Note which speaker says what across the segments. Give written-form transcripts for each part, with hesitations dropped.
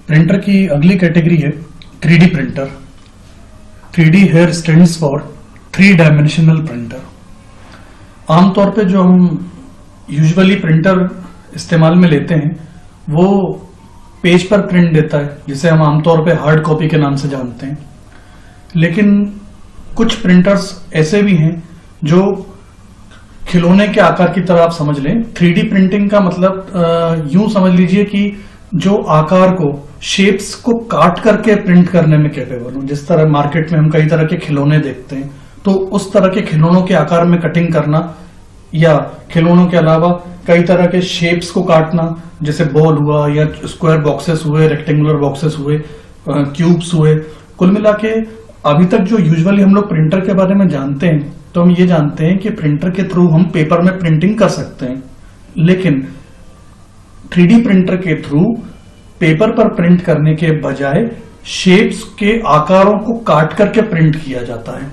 Speaker 1: Printer की अगली category है 3D printer. 3D here stands for 3 dimensional printer. आमतौर पे जो हम यूजुअली प्रिंटर इस्तेमाल में लेते हैं वो पेज पर प्रिंट देता है, जिसे हम आमतौर पे हार्ड कॉपी के नाम से जानते हैं। लेकिन कुछ प्रिंटर्स ऐसे भी हैं जो खिलौने के आकार की तरह आप समझ लें। 3D प्रिंटिंग का मतलब यूं समझ लीजिए कि जो आकार को, शेप्स को काट करके प्रिंट करने में कैपेबल हो। जिस तरह मार्केट में हम कई तरह के खिलौने देखते हैं, तो उस तरह के खिलौनों के आकार में कटिंग करना, या खिलौनों के अलावा कई तरह के शेप्स को काटना, जैसे बॉल हुआ या स्क्वायर बॉक्सेस हुए, रेक्टेंगुलर बॉक्सेस हुए, क्यूब्स हुए। कुल मिला के अभी तक जो यूजुअली हम लोग प्रिंटर के बारे में जानते हैं, तो हम ये जानते हैं कि प्रिंटर के थ्रू हम पेपर में प्रिंटिंग कर सकते हैं। लेकिन 3D प्रिंटर के थ्रू पेपर पर प्रिंट करने के बजाय शेप्स के आकारों को काट करके प्रिंट किया जाता है।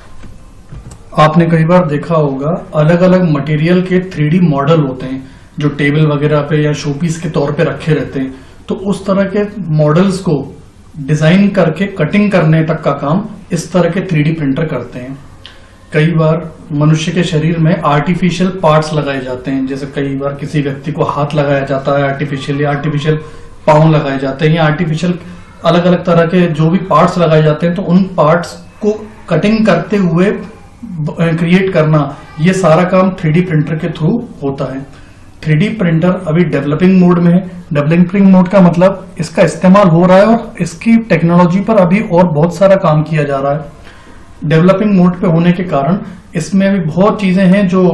Speaker 1: आपने कई बार देखा होगा अलग अलग मटेरियल के 3D मॉडल होते हैं जो टेबल वगैरह पे या शोपीस के तौर पे रखे रहते हैं। तो उस तरह के मॉडल्स को डिजाइन करके कटिंग करने तक का काम इस तरह के 3D प्रिंटर करते हैं। कई बार मनुष्य के शरीर में आर्टिफिशियल पार्ट्स लगाए जाते हैं, जैसे कई बार किसी व्यक्ति को हाथ लगाया जाता है आर्टिफिशियल, या आर्टिफिशियल पाँव लगाए जाते हैं, या आर्टिफिशियल अलग अलग तरह के जो भी पार्ट्स लगाए जाते हैं। तो उन पार्ट्स को कटिंग करते हुए क्रिएट करना, ये सारा काम 3D प्रिंटर के थ्रू होता है। 3D प्रिंटर अभी डेवलपिंग मोड में है। डेवलपिंग मोड का मतलब इसका इस्तेमाल हो रहा है और इसकी टेक्नोलॉजी पर अभी और बहुत सारा काम किया जा रहा है। डेवलपिंग मोड पे होने के कारण इसमें अभी बहुत चीजें हैं जो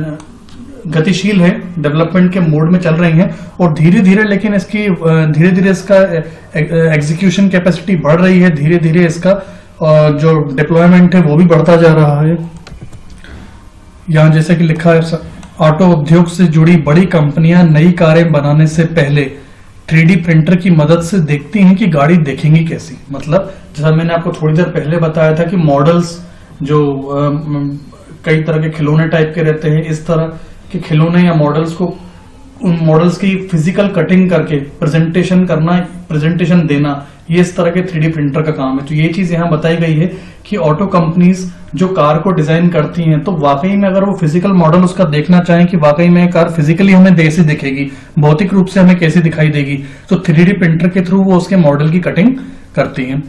Speaker 1: गतिशील है, डेवलपमेंट के मोड में चल रही हैं, और धीरे धीरे लेकिन इसकी धीरे धीरे इसका एग्जीक्यूशन कैपेसिटी बढ़ रही है। धीरे धीरे इसका जो डिप्लॉयमेंट है वो भी बढ़ता जा रहा है। यहाँ जैसे कि लिखा है, ऑटो उद्योग से जुड़ी बड़ी कंपनियां नई कारें बनाने से पहले 3D प्रिंटर की मदद से देखती हैं कि गाड़ी दिखेंगी कैसी। मतलब जैसा मैंने आपको थोड़ी देर पहले बताया था कि मॉडल्स जो कई तरह के खिलौने टाइप के रहते हैं, इस तरह के खिलौने या मॉडल्स को, उन मॉडल्स की फिजिकल कटिंग करके प्रेजेंटेशन करना, प्रेजेंटेशन देना, ये इस तरह के 3D प्रिंटर का काम है। तो ये चीज यहाँ बताई गई है कि ऑटो कंपनीज जो कार को डिजाइन करती हैं, तो वाकई में अगर वो फिजिकल मॉडल उसका देखना चाहें कि वाकई में कार फिजिकली हमें कैसी दिखेगी, भौतिक रूप से हमें कैसी दिखाई देगी, तो 3D प्रिंटर के थ्रू वो उसके मॉडल की कटिंग करती हैं।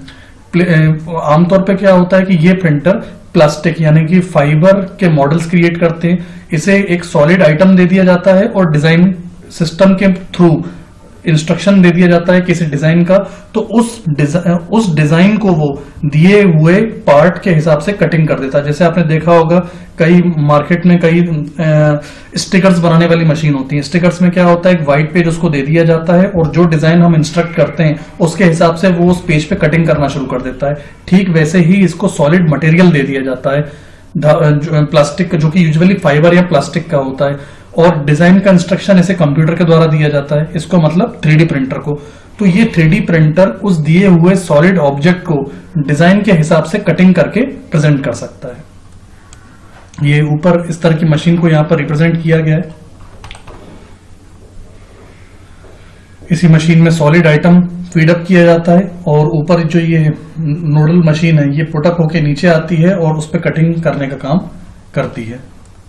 Speaker 1: आमतौर पे क्या होता है कि ये प्रिंटर प्लास्टिक यानी कि फाइबर के मॉडल्स क्रिएट करते हैं। इसे एक सॉलिड आइटम दे दिया जाता है और डिजाइन सिस्टम के थ्रू इंस्ट्रक्शन दे दिया जाता है किसी डिजाइन का, तो उस डिजाइन को वो दिए हुए पार्ट के हिसाब से कटिंग कर देता है। जैसे आपने देखा होगा कई मार्केट में कई स्टिकर्स बनाने वाली मशीन होती है। स्टिकर्स में क्या होता है, एक व्हाइट पेज उसको दे दिया जाता है और जो डिजाइन हम इंस्ट्रक्ट करते हैं उसके हिसाब से वो उस पेज पे कटिंग करना शुरू कर देता है। ठीक वैसे ही इसको सॉलिड मटेरियल दे दिया जाता है, प्लास्टिक, जो कि यूजुअली फाइबर या प्लास्टिक का होता है, और डिजाइन का इंस्ट्रक्शन इसे कंप्यूटर के द्वारा दिया जाता है, इसको मतलब 3D प्रिंटर को। तो ये 3D प्रिंटर उस दिए हुए सॉलिड ऑब्जेक्ट को डिजाइन के हिसाब से कटिंग करके प्रेजेंट कर सकता है। ये ऊपर इस तरह की मशीन को यहां पर रिप्रेजेंट किया गया है। इसी मशीन में सॉलिड आइटम फीडअप किया जाता है और ऊपर जो ये नोडल मशीन है ये पुटअप होके नीचे आती है और उस पर कटिंग करने का काम करती है।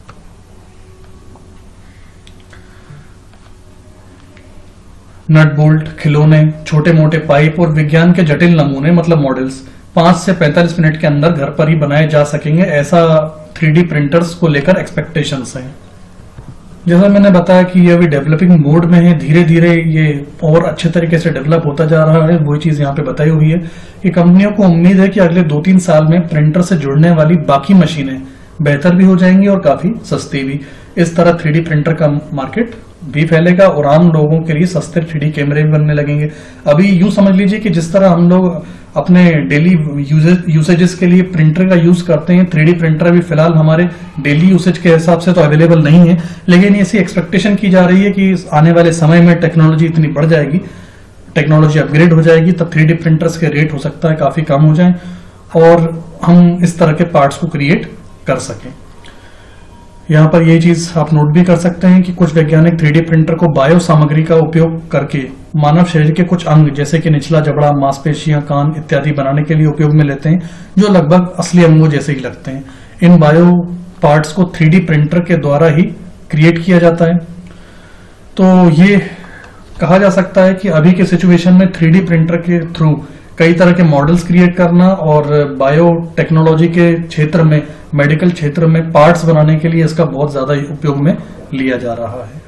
Speaker 1: नट बोल्ट, खिलौने, छोटे मोटे पाइप और विज्ञान के जटिल नमूने मतलब मॉडल्स 5 से 45 मिनट के अंदर घर पर ही बनाए जा सकेंगे, ऐसा 3D प्रिंटर्स को लेकर एक्सपेक्टेशंस हैं। जैसा मैंने बताया कि ये अभी डेवलपिंग मोड में है, धीरे धीरे ये और अच्छे तरीके से डेवलप होता जा रहा है। वही चीज यहाँ पे बताई हुई है कि कंपनियों को उम्मीद है कि अगले 2-3 साल में प्रिंटर से जुड़ने वाली बाकी मशीनें बेहतर भी हो जाएंगी और काफी सस्ती भी। इस तरह 3D प्रिंटर का मार्केट भी फैलेगा और आम लोगों के लिए सस्ते 3D कैमरे भी बनने लगेंगे। अभी यूं समझ लीजिए कि जिस तरह हम लोग अपने डेली यूसेजेस के लिए प्रिंटर का यूज करते हैं, 3D प्रिंटर अभी फिलहाल हमारे डेली यूसेज के हिसाब से तो अवेलेबल नहीं है, लेकिन ऐसी एक्सपेक्टेशन की जा रही है कि आने वाले समय में टेक्नोलॉजी इतनी बढ़ जाएगी, टेक्नोलॉजी अपग्रेड हो जाएगी, तब 3D प्रिंटर्स के रेट हो सकता है काफी कम हो जाए और हम इस तरह के पार्ट्स को क्रिएट कर सकें। यहाँ पर ये चीज आप नोट भी कर सकते हैं कि कुछ वैज्ञानिक 3D प्रिंटर को बायो सामग्री का उपयोग करके मानव शरीर के कुछ अंग जैसे कि निचला जबड़ा, मांसपेशियां, कान इत्यादि बनाने के लिए उपयोग में लेते हैं, जो लगभग असली अंगों जैसे ही लगते हैं। इन बायो पार्ट्स को 3D प्रिंटर के द्वारा ही क्रिएट किया जाता है। तो ये कहा जा सकता है कि अभी के सिचुएशन में 3D प्रिंटर के थ्रू कई तरह के मॉडल्स क्रिएट करना और बायो टेक्नोलॉजी के क्षेत्र में, मेडिकल क्षेत्र में पार्ट्स बनाने के लिए इसका बहुत ज्यादा उपयोग में लिया जा रहा है।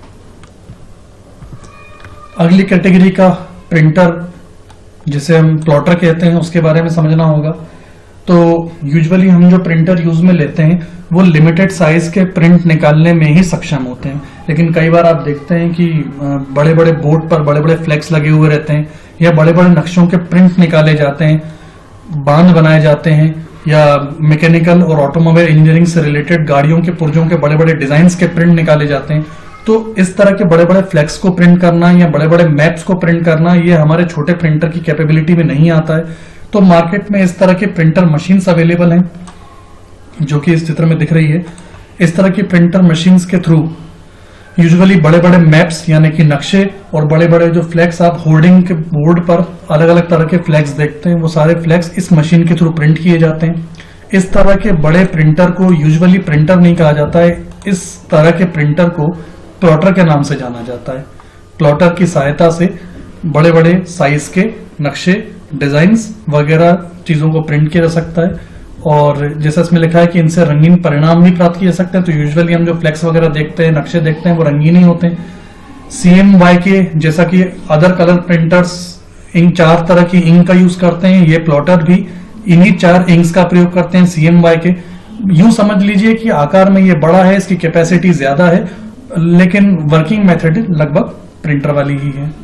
Speaker 1: अगली कैटेगरी का प्रिंटर जिसे हम प्लॉटर कहते हैं, उसके बारे में समझना होगा। तो यूजुअली हम जो प्रिंटर यूज में लेते हैं वो लिमिटेड साइज के प्रिंट निकालने में ही सक्षम होते हैं, लेकिन कई बार आप देखते हैं कि बड़े बड़े बोर्ड पर बड़े बड़े फ्लेक्स लगे हुए रहते हैं या बड़े बड़े नक्शों के प्रिंट निकाले जाते हैं, बांध बनाए जाते हैं, या मैकेनिकल और ऑटोमोबाइल इंजीनियरिंग से रिलेटेड गाड़ियों के पुर्जों के बड़े बड़े डिजाइन्स के प्रिंट निकाले जाते हैं। तो इस तरह के बड़े बड़े फ्लेक्स को प्रिंट करना या बड़े बड़े मैप्स को प्रिंट करना, ये हमारे छोटे प्रिंटर की कैपेबिलिटी में नहीं आता है। तो मार्केट में इस तरह की प्रिंटर मशीन्स अवेलेबल हैं, जो कि इस चित्र में दिख रही है। इस तरह की प्रिंटर मशीन्स के थ्रू यूजुअली बड़े बड़े मैप्स यानी कि नक्शे और बड़े बड़े जो फ्लैग्स आप होर्डिंग के बोर्ड पर अलग अलग तरह के फ्लैग्स देखते हैं, वो सारे फ्लैग्स इस मशीन के थ्रू प्रिंट किए जाते हैं। इस तरह के बड़े प्रिंटर को यूजुअली प्रिंटर नहीं कहा जाता है, इस तरह के प्रिंटर को प्लॉटर के नाम से जाना जाता है। प्लॉटर की सहायता से बड़े बड़े साइज के नक्शे, डिजाइन्स वगैरह चीजों को प्रिंट किया जा सकता है, और जैसा इसमें लिखा है कि इनसे रंगीन परिणाम भी प्राप्त किए जा सकते हैं। तो यूजुअली हम जो फ्लेक्स वगैरह देखते हैं, नक्शे देखते हैं, वो रंगीन ही होते हैं। CMYK जैसा कि अदर कलर प्रिंटर्स इन 4 तरह की इंक का यूज करते हैं, ये प्लॉटर भी इन्हीं 4 इंक्स का प्रयोग करते हैं, CMYK। यूं समझ लीजिए कि आकार में ये बड़ा है, इसकी कैपेसिटी ज्यादा है, लेकिन वर्किंग मेथड लगभग प्रिंटर वाली ही है।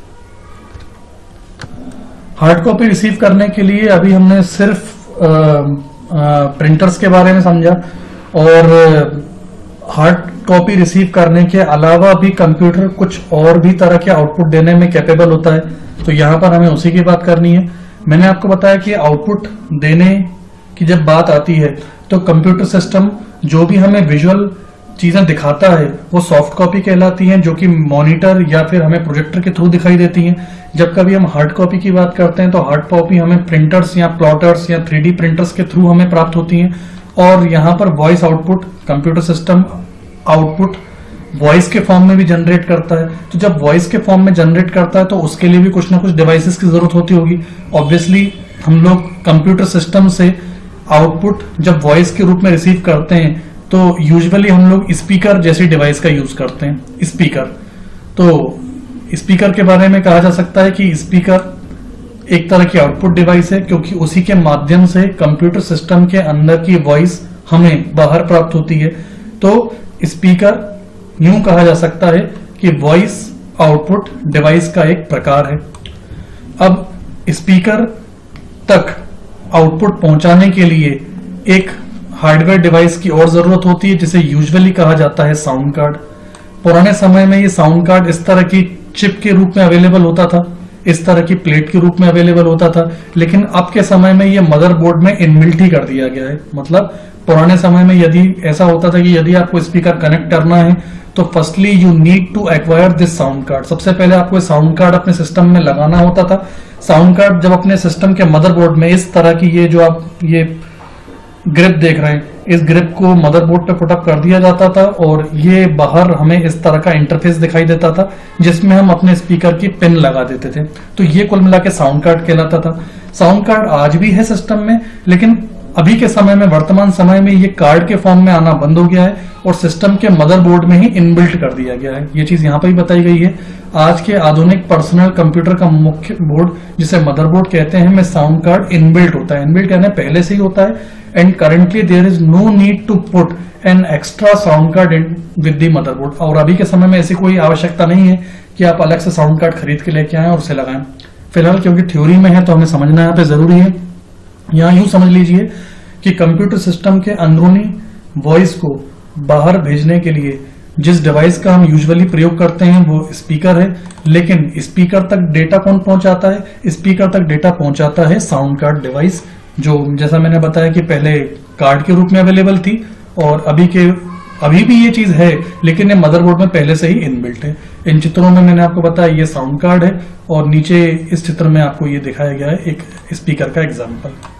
Speaker 1: हार्ड कॉपी रिसीव करने के लिए अभी हमने सिर्फ प्रिंटर्स के बारे में समझा, और हार्ड कॉपी रिसीव करने के अलावा भी कंप्यूटर कुछ और भी तरह के आउटपुट देने में कैपेबल होता है। तो यहाँ पर हमें उसी की बात करनी है। मैंने आपको बताया कि आउटपुट देने की जब बात आती है तो कंप्यूटर सिस्टम जो भी हमें विजुअल चीजें दिखाता है वो सॉफ्ट कॉपी कहलाती हैं, जो कि मॉनिटर या फिर हमें प्रोजेक्टर के थ्रू दिखाई देती हैं। जब कभी हम हार्ड कॉपी की बात करते हैं तो हार्ड कॉपी हमें प्रिंटर्स या प्लॉटर्स या 3D प्रिंटर्स के थ्रू हमें प्राप्त होती हैं। और यहाँ पर voice output, computer system output voice के फॉर्म में भी जनरेट करता है। तो जब वॉइस के फॉर्म में जनरेट करता है तो उसके लिए भी कुछ ना कुछ डिवाइसेस की जरूरत होती होगी। ऑब्वियसली हम लोग कंप्यूटर सिस्टम से आउटपुट जब वॉइस के रूप में रिसीव करते हैं तो यूजुअली हम लोग स्पीकर जैसी डिवाइस का यूज करते हैं। स्पीकर, तो स्पीकर के बारे में कहा जा सकता है कि स्पीकर एक तरह की आउटपुट डिवाइस है, क्योंकि उसी के माध्यम से कंप्यूटर सिस्टम के अंदर की वॉइस हमें बाहर प्राप्त होती है। तो स्पीकर यूं कहा जा सकता है कि वॉइस आउटपुट डिवाइस का एक प्रकार है। अब स्पीकर तक आउटपुट पहुंचाने के लिए एक हार्डवेयर डिवाइस की और जरूरत होती है, जिसे यूजुअली कहा जाता है साउंड कार्ड। पुराने समय में ये साउंड कार्ड इस तरह की चिप के रूप में अवेलेबल होता था, इस तरह की प्लेट के रूप में अवेलेबल होता था, लेकिन अब के समय में ये मदरबोर्ड में इनबिल्ट ही कर दिया गया है। मतलब पुराने समय में यदि ऐसा होता था कि यदि आपको स्पीकर कनेक्ट करना है तो firstly you need to acquire this sound card. सबसे पहले आपको साउंड कार्ड अपने सिस्टम में लगाना होता था। साउंड कार्ड जब अपने सिस्टम के मदरबोर्ड में इस तरह की ये जो आप ये ग्रिप देख रहे हैं, इस ग्रिप को मदरबोर्ड पे पुटअप कर दिया जाता था और ये बाहर हमें इस तरह का इंटरफेस दिखाई देता था जिसमें हम अपने स्पीकर की पिन लगा देते थे। तो ये कुल मिला के साउंड कार्ड कहलाता था। साउंड कार्ड आज भी है सिस्टम में, लेकिन अभी के समय में, वर्तमान समय में ये कार्ड के फॉर्म में आना बंद हो गया है और सिस्टम के मदरबोर्ड में ही इनबिल्ट कर दिया गया है। ये चीज यहाँ पर ही बताई गई है। आज के आधुनिक पर्सनल कंप्यूटर का मुख्य बोर्ड, जिसे मदरबोर्ड कहते हैं, में साउंड कार्ड इनबिल्ट होता है। इनबिल्ट कहने पहले से ही होता है। And currently there is no need to put an extra sound card in with the motherboard. और अभी के समय में ऐसी कोई आवश्यकता नहीं है कि आप अलग से साउंड कार्ड खरीद के लेके आएं और उसे लगाएं। फिलहाल क्योंकि थ्योरी में है तो हमें समझना यहाँ पे जरूरी है। यहाँ यूं समझ लीजिए कि कंप्यूटर सिस्टम के अंदरूनी वॉइस को बाहर भेजने के लिए जिस डिवाइस का हम यूजुअली प्रयोग करते हैं वो स्पीकर है, लेकिन स्पीकर तक डेटा कौन पहुंचाता है? स्पीकर तक डेटा पहुंचाता है साउंड कार्ड डिवाइस, जो जैसा मैंने बताया कि पहले कार्ड के रूप में अवेलेबल थी और अभी के अभी भी ये चीज है, लेकिन ये मदरबोर्ड में पहले से ही इनबिल्ट है। इन चित्रों में मैंने आपको बताया ये साउंड कार्ड है और नीचे इस चित्र में आपको ये दिखाया गया है एक स्पीकर का एग्जाम्पल।